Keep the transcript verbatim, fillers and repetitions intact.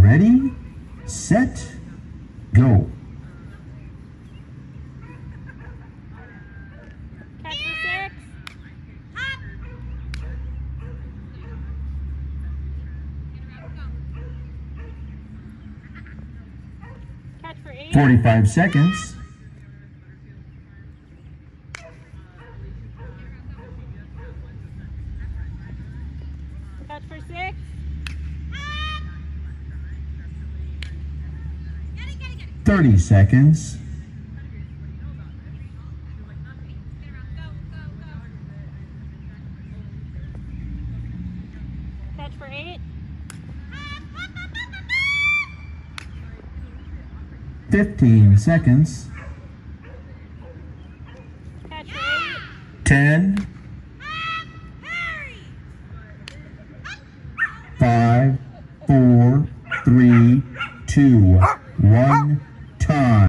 Ready, set, go. Catch for six. Catch for eight. forty-five seconds. Catch for six. thirty seconds. Catch for eight. fifteen seconds. Catch for eight. ten. five, four, three, two, one, time.